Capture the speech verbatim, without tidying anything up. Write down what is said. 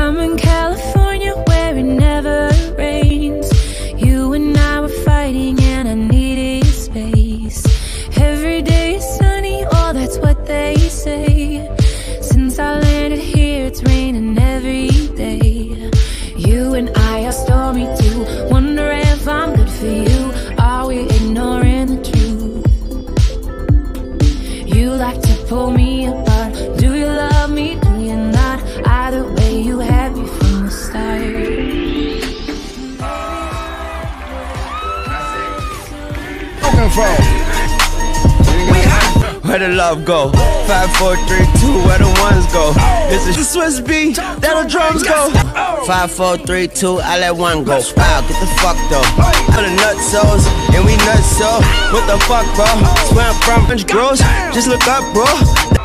I'm in California where it never rains. You and I were fighting and I needed space. Every day is sunny, oh that's what they say. Since I landed here it's raining every day. You and I are stormy too. Wonder if I'm good for you. Are we ignoring the truth? You like to pull me apart. Do you love me? Do you not? Either way you had me from the start. Where the love go? Five, four, three, two, where the ones go? It's a Swiss beat, that the drums go. Five, four, three, two, I let one go. Wow, get the fuck though. I'm the nutsos, and we nuts so. What the fuck, bro? Swear I'm from French Gross, just look up, bro.